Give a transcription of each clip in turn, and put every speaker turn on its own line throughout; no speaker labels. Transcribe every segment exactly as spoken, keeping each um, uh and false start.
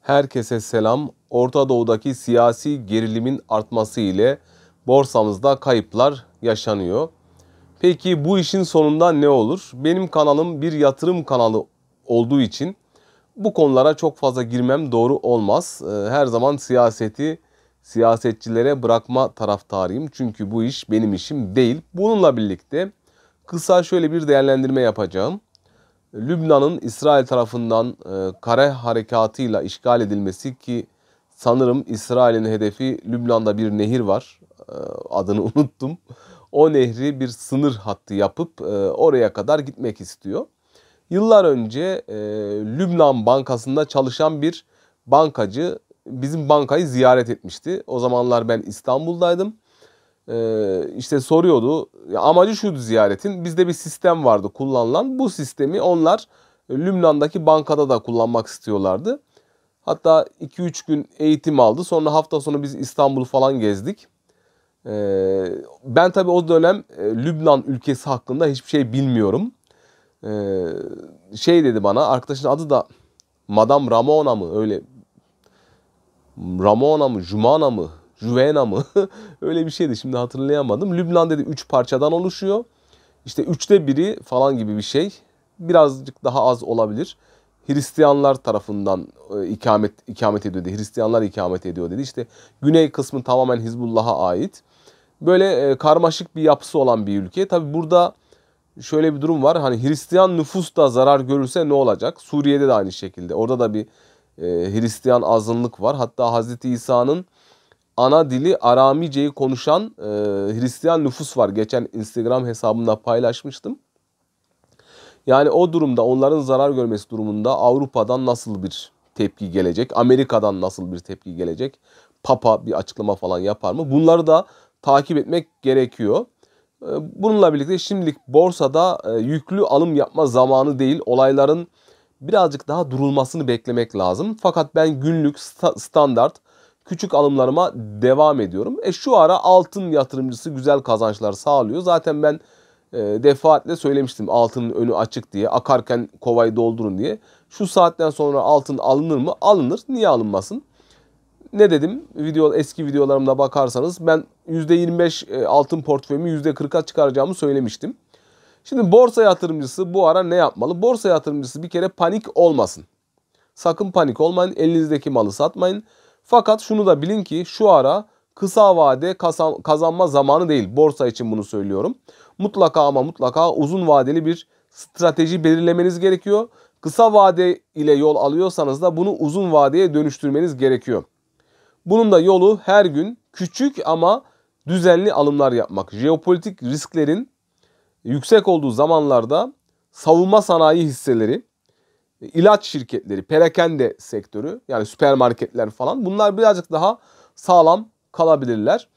Herkese selam. Orta Doğu'daki siyasi gerilimin artması ile borsamızda kayıplar yaşanıyor. Peki bu işin sonunda ne olur? Benim kanalım bir yatırım kanalı olduğu için bu konulara çok fazla girmem doğru olmaz. Her zaman siyaseti siyasetçilere bırakma taraftarıyım. Çünkü bu iş benim işim değil. Bununla birlikte kısa şöyle bir değerlendirme yapacağım. Lübnan'ın İsrail tarafından e, kare harekatıyla işgal edilmesi ki sanırım İsrail'in hedefi Lübnan'da bir nehir var. E, adını unuttum. O nehri bir sınır hattı yapıp e, oraya kadar gitmek istiyor. Yıllar önce e, Lübnan Bankası'nda çalışan bir bankacı bizim bankayı ziyaret etmişti. O zamanlar ben İstanbul'daydım. Ee, işte soruyordu. Amacı şuydu ziyaretin. Bizde bir sistem vardı kullanılan. Bu sistemi onlar Lübnan'daki bankada da kullanmak istiyorlardı. Hatta iki üç gün eğitim aldı. Sonra hafta sonu biz İstanbul falan gezdik. Ee, ben tabii o dönem e, Lübnan ülkesi hakkında hiçbir şey bilmiyorum. Ee, şey dedi bana, arkadaşın adı da Madame Ramona mı öyle, Ramona mı Jumana mı Juvena mı? Öyle bir şeydi, şimdi hatırlayamadım. Lübnan dedi üç parçadan oluşuyor. İşte üçte biri falan gibi bir şey. Birazcık daha az olabilir. Hristiyanlar tarafından e, ikamet ikamet ediyor dedi. Hristiyanlar ikamet ediyor dedi. İşte güney kısmı tamamen Hizbullah'a ait. Böyle e, karmaşık bir yapısı olan bir ülke. Tabi burada şöyle bir durum var. Hani Hristiyan nüfus da zarar görürse ne olacak? Suriye'de de aynı şekilde. Orada da bir e, Hristiyan azınlık var. Hatta Hazreti İsa'nın ana dili Aramice'yi konuşan e, Hristiyan nüfus var. Geçen Instagram hesabımda paylaşmıştım. Yani o durumda, onların zarar görmesi durumunda Avrupa'dan nasıl bir tepki gelecek? Amerika'dan nasıl bir tepki gelecek? Papa bir açıklama falan yapar mı? Bunları da takip etmek gerekiyor. E, bununla birlikte şimdilik borsada e, yüklü alım yapma zamanı değil. Olayların birazcık daha durulmasını beklemek lazım. Fakat ben günlük sta standart küçük alımlarıma devam ediyorum. E şu ara altın yatırımcısı güzel kazançlar sağlıyor. Zaten ben e, defaatle söylemiştim altının önü açık diye. Akarken kovayı doldurun diye. Şu saatten sonra altın alınır mı? Alınır. Niye alınmasın? Ne dedim? Video, eski videolarımda bakarsanız ben yüzde yirmi beş altın portföyümü yüzde kırka çıkaracağımı söylemiştim. Şimdi borsa yatırımcısı bu ara ne yapmalı? Borsa yatırımcısı bir kere panik olmasın. Sakın panik olmayın. Elinizdeki malı satmayın. Fakat şunu da bilin ki şu ara kısa vade kazanma zamanı değil. Borsa için bunu söylüyorum. Mutlaka ama mutlaka uzun vadeli bir strateji belirlemeniz gerekiyor. Kısa vade ile yol alıyorsanız da bunu uzun vadeye dönüştürmeniz gerekiyor. Bunun da yolu her gün küçük ama düzenli alımlar yapmak. Jeopolitik risklerin yüksek olduğu zamanlarda savunma sanayi hisseleri, ilaç şirketleri, perakende sektörü yani süpermarketler falan bunlar birazcık daha sağlam kalabilirler.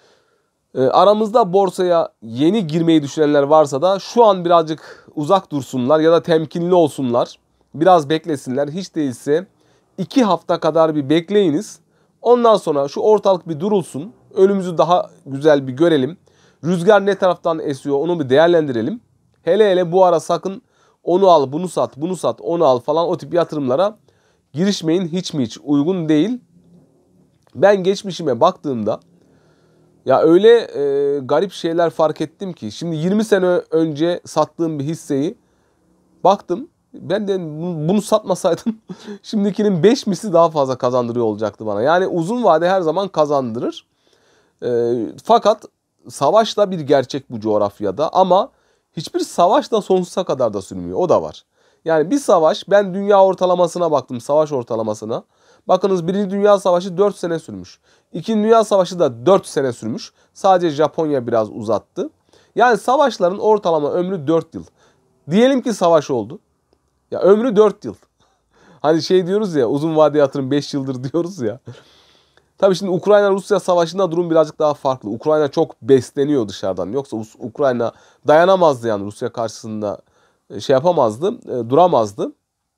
E, aramızda borsaya yeni girmeyi düşünenler varsa da şu an birazcık uzak dursunlar ya da temkinli olsunlar. Biraz beklesinler. Hiç değilse iki hafta kadar bir bekleyiniz. Ondan sonra şu ortalık bir durulsun. Önümüzü daha güzel bir görelim. Rüzgar ne taraftan esiyor onu bir değerlendirelim. Hele hele bu ara sakın onu al, bunu sat, bunu sat, onu al falan o tip yatırımlara girişmeyin. Hiç mi hiç uygun değil. Ben geçmişime baktığımda ya öyle e, garip şeyler fark ettim ki. Şimdi yirmi sene önce sattığım bir hisseyi baktım. Ben de bunu satmasaydım şimdikinin beş misli daha fazla kazandırıyor olacaktı bana. Yani uzun vade her zaman kazandırır. E, fakat savaş da bir gerçek bu coğrafyada ama hiçbir savaş da sonsuza kadar da sürmüyor. O da var. Yani bir savaş, ben dünya ortalamasına baktım, savaş ortalamasına. Bakınız Birinci Dünya Savaşı dört sene sürmüş. İkinci Dünya Savaşı da dört sene sürmüş. Sadece Japonya biraz uzattı. Yani savaşların ortalama ömrü dört yıl. Diyelim ki savaş oldu. Ya ömrü dört yıl. Hani şey diyoruz ya, uzun vade yatırım beş yıldır diyoruz ya. Tabii şimdi Ukrayna-Rusya savaşında durum birazcık daha farklı. Ukrayna çok besleniyor dışarıdan. Yoksa Ukrayna dayanamazdı yani Rusya karşısında şey yapamazdı, duramazdı.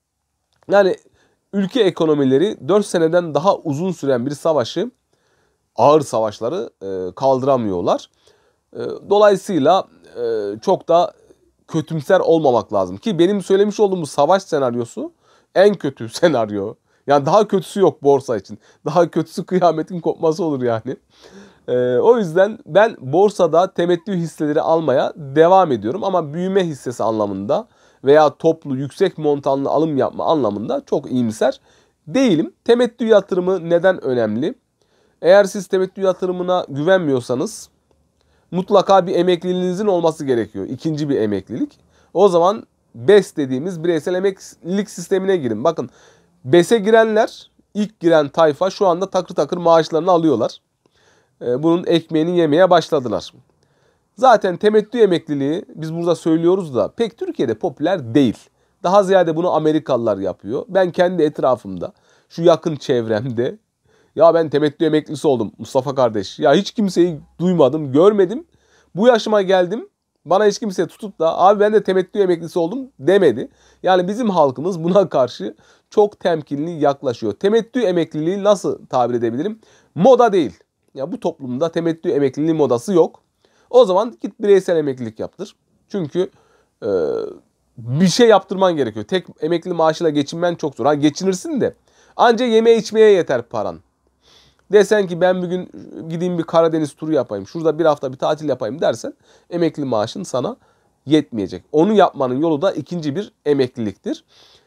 Yani ülke ekonomileri dört seneden daha uzun süren bir savaşı, ağır savaşları kaldıramıyorlar. Dolayısıyla çok da kötümser olmamak lazım. Ki benim söylemiş olduğum bu savaş senaryosu en kötü senaryo. Yani daha kötüsü yok borsa için. Daha kötüsü kıyametin kopması olur yani. Ee, o yüzden ben borsada temettü hisseleri almaya devam ediyorum. Ama büyüme hissesi anlamında veya toplu yüksek montanlı alım yapma anlamında çok iyimser değilim. Temettü yatırımı neden önemli? Eğer siz temettü yatırımına güvenmiyorsanız mutlaka bir emekliliğinizin olması gerekiyor. İkinci bir emeklilik. O zaman B E S dediğimiz bireysel emeklilik sistemine girin. Bakın B E S'e girenler, ilk giren tayfa şu anda takır takır maaşlarını alıyorlar. Bunun ekmeğini yemeye başladılar. Zaten temettü emekliliği biz burada söylüyoruz da pek Türkiye'de popüler değil. Daha ziyade bunu Amerikalılar yapıyor. Ben kendi etrafımda, şu yakın çevremde ya ben temettü emeklisi oldum Mustafa kardeş. Ya hiç kimseyi duymadım, görmedim. Bu yaşıma geldim. Bana hiç kimse tutup da abi ben de temettü emeklisi oldum demedi. Yani bizim halkımız buna karşı çok temkinli yaklaşıyor. Temettü emekliliği nasıl tabir edebilirim? Moda değil. Ya bu toplumda temettü emekliliği modası yok. O zaman git bireysel emeklilik yaptır. Çünkü e, bir şey yaptırman gerekiyor. Tek emekli maaşıyla geçinmen çok zor. Ha geçinirsin de anca yeme içmeye yeter paran. Desen ki ben bugün gideyim bir Karadeniz turu yapayım. Şurada bir hafta bir tatil yapayım dersen emekli maaşın sana yetmeyecek. Onu yapmanın yolu da ikinci bir emekliliktir.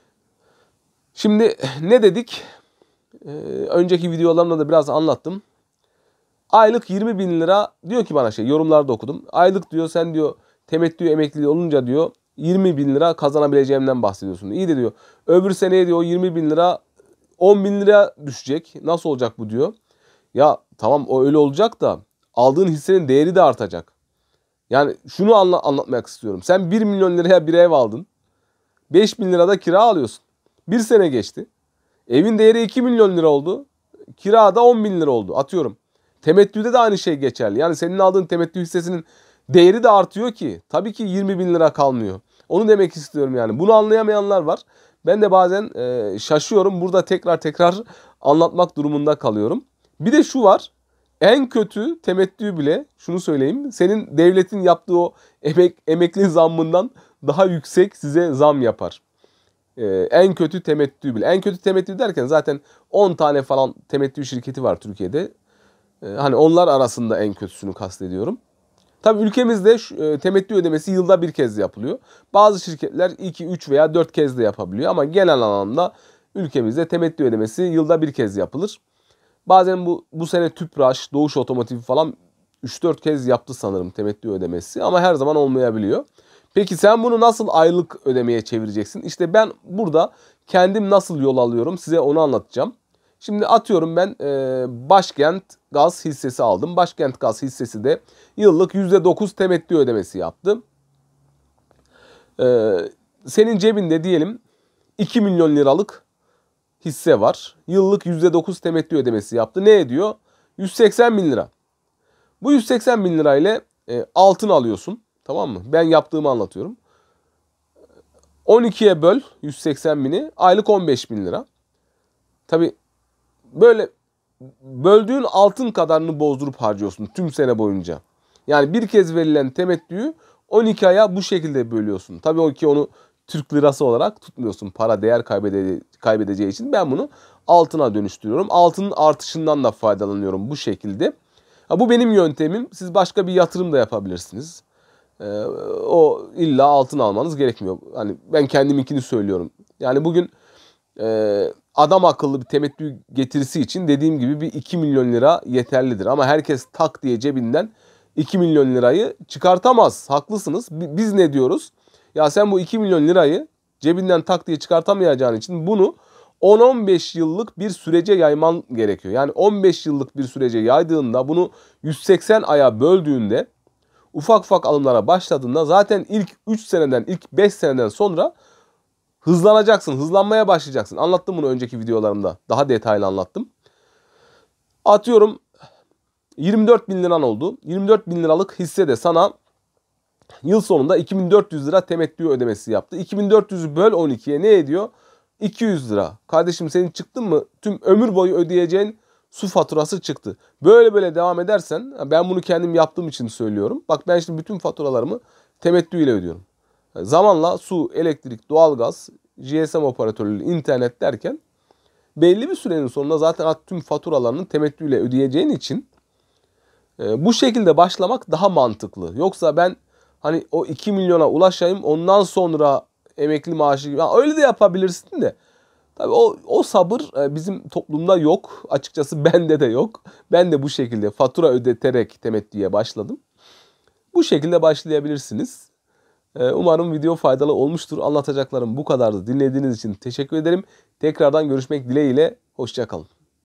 Şimdi ne dedik? Ee, önceki videolarımda da biraz anlattım. Aylık yirmi bin lira diyor ki bana şey yorumlarda okudum. Aylık diyor sen diyor temettü emekli olunca diyor yirmi bin lira kazanabileceğimden bahsediyorsun. İyi de diyor öbür seneye diyor yirmi bin lira on bin lira düşecek. Nasıl olacak bu diyor. Ya tamam o öyle olacak da aldığın hissenin değeri de artacak. Yani şunu anla anlatmak istiyorum. Sen bir milyon liraya bir ev aldın. beş bin lirada kira alıyorsun. Bir sene geçti. Evin değeri iki milyon lira oldu. Kira da on bin lira oldu. Atıyorum. Temettüde de aynı şey geçerli. Yani senin aldığın temettü hissesinin değeri de artıyor ki. Tabii ki yirmi bin lira kalmıyor. Onu demek istiyorum yani. Bunu anlayamayanlar var. Ben de bazen e, şaşıyorum. Burada tekrar tekrar anlatmak durumunda kalıyorum. Bir de şu var. En kötü temettü bile şunu söyleyeyim. Senin devletin yaptığı o emek, emekli zammından daha yüksek size zam yapar. Ee, en kötü temettü bile. En kötü temettü derken zaten on tane falan temettü şirketi var Türkiye'de. Ee, hani onlar arasında en kötüsünü kastediyorum. Tabii ülkemizde şu, e, temettü ödemesi yılda bir kez yapılıyor. Bazı şirketler iki, üç veya dört kez de yapabiliyor. Ama genel anlamda ülkemizde temettü ödemesi yılda bir kez yapılır. Bazen bu bu sene Tüpraş, Doğuş Otomotiv falan üç dört kez yaptı sanırım temettü ödemesi. Ama her zaman olmayabiliyor. Peki sen bunu nasıl aylık ödemeye çevireceksin? İşte ben burada kendim nasıl yol alıyorum size onu anlatacağım. Şimdi atıyorum ben e, Başkent Gaz hissesi aldım. Başkent Gaz hissesi de yıllık yüzde dokuz temettü ödemesi yaptı. E, senin cebinde diyelim iki milyon liralık hisse var. Yıllık yüzde dokuz temettü ödemesi yaptı. Ne ediyor? yüz seksen bin lira. Bu yüz seksen bin lirayla e, altın alıyorsun. Tamam mı? Ben yaptığımı anlatıyorum. on ikiye böl yüz seksen bini. Aylık on beş bin lira. Tabi böyle böldüğün altın kadarını bozdurup harcıyorsun tüm sene boyunca. Yani bir kez verilen temettüyü on iki aya bu şekilde bölüyorsun. Tabii o ki onu Türk lirası olarak tutmuyorsun. Para değer kaybede kaybedeceği için ben bunu altına dönüştürüyorum. Altının artışından da faydalanıyorum bu şekilde. Ha, bu benim yöntemim. Siz başka bir yatırım da yapabilirsiniz. Ee, o illa altın almanız gerekmiyor. Hani ben kendiminkini söylüyorum. Yani bugün e, adam akıllı bir temettü getirisi için dediğim gibi bir iki milyon lira yeterlidir. Ama herkes tak diye cebinden iki milyon lirayı çıkartamaz. Haklısınız. Biz ne diyoruz? Ya sen bu iki milyon lirayı cebinden tak diye çıkartamayacağın için bunu on on beş yıllık bir sürece yayman gerekiyor. Yani on beş yıllık bir sürece yaydığında bunu yüz seksen aya böldüğünde ufak ufak alımlara başladığında zaten ilk üç seneden, ilk beş seneden sonra hızlanacaksın, hızlanmaya başlayacaksın. Anlattım bunu önceki videolarımda. Daha detaylı anlattım. Atıyorum yirmi dört bin liran oldu. yirmi dört bin liralık hisse de sana yıl sonunda iki bin dört yüz lira temettü ödemesi yaptı. iki bin dört yüzü böl on ikiye ne ediyor? iki yüz lira. Kardeşim senin çıktın mı? Tüm ömür boyu ödeyeceğin su faturası çıktı. Böyle böyle devam edersen, ben bunu kendim yaptığım için söylüyorum. Bak ben şimdi bütün faturalarımı temettü ile ödüyorum. Zamanla su, elektrik, doğalgaz, G S M operatörü, internet derken belli bir sürenin sonunda zaten tüm faturalarını temettüyle ödeyeceğin için e, bu şekilde başlamak daha mantıklı. Yoksa ben hani o iki milyona ulaşayım ondan sonra emekli maaşı gibi, öyle de yapabilirsin de. Tabii o, o sabır bizim toplumda yok. Açıkçası bende de yok. Ben de bu şekilde fatura ödeterek temettüye başladım. Bu şekilde başlayabilirsiniz. Umarım video faydalı olmuştur. Anlatacaklarım bu kadardı. Dinlediğiniz için teşekkür ederim. Tekrardan görüşmek dileğiyle. Hoşça kalın.